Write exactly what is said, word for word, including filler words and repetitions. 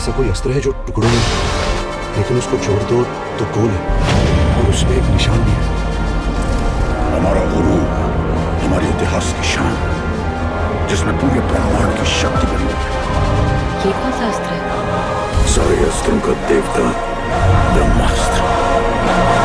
ऐसा कोई अस्त्र है जो टुकड़ों में, लेकिन उसको जोड़ दो तो गोल है और उसमें एक निशान भी है। हमारा गुरु, हमारे इतिहास की शान, जिसमें पूरे ब्रह्मांड की शक्ति बनी है। ये कौन सा अस्त्र है? सारे अस्त्रों का देवता ब्रह्मास्त्र।